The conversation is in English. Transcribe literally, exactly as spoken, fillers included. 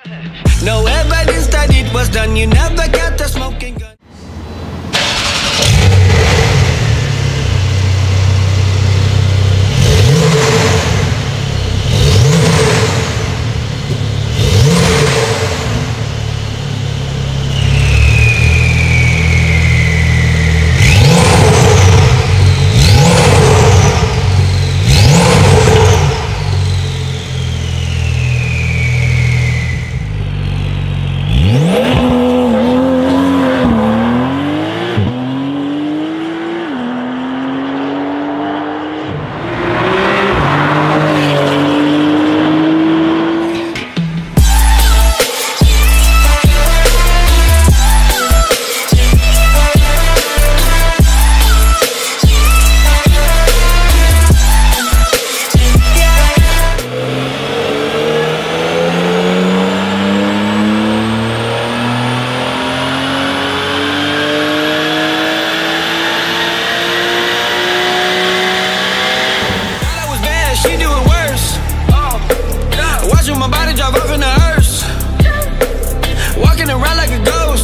No evidence that it was done. You never got the smoking gun. My body drop off in the hearse, walking around like a ghost.